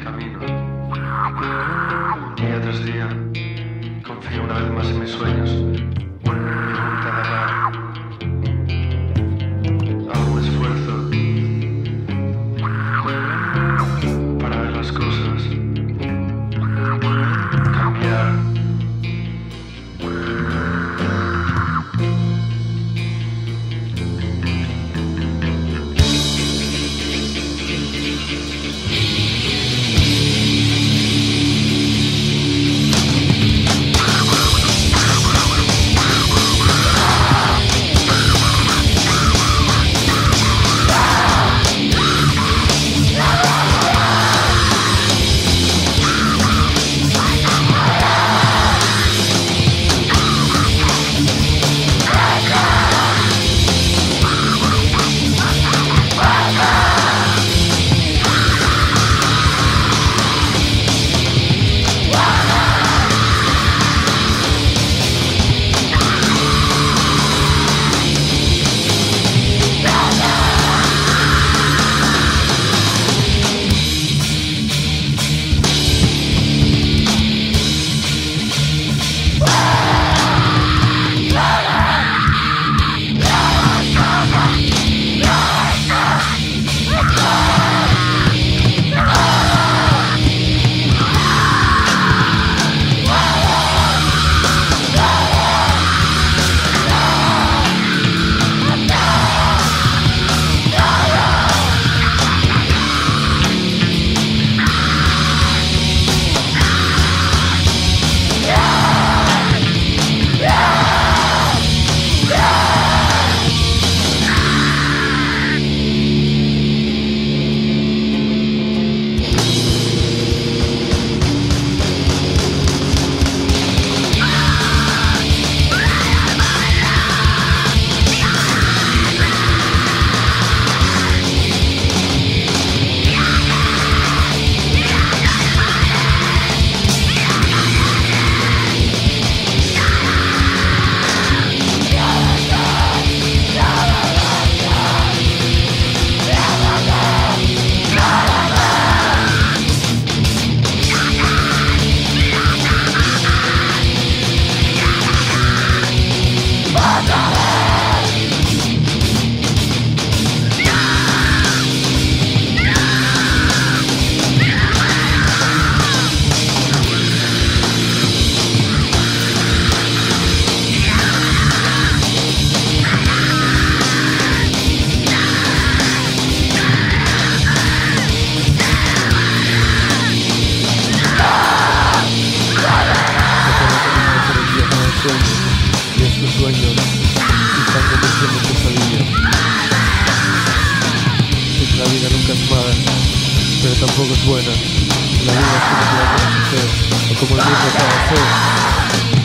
camino. Día tras día, confío una vez más en mis sueños. Mi voluntad de amar. Hago un esfuerzo para ver las cosas. Cambiar. Y estos sueños están convirtiendo en pesadillas. Sé que la vida nunca es mala, pero tampoco es buena. La vida es como la conoces, o como el mismo acaba de ser.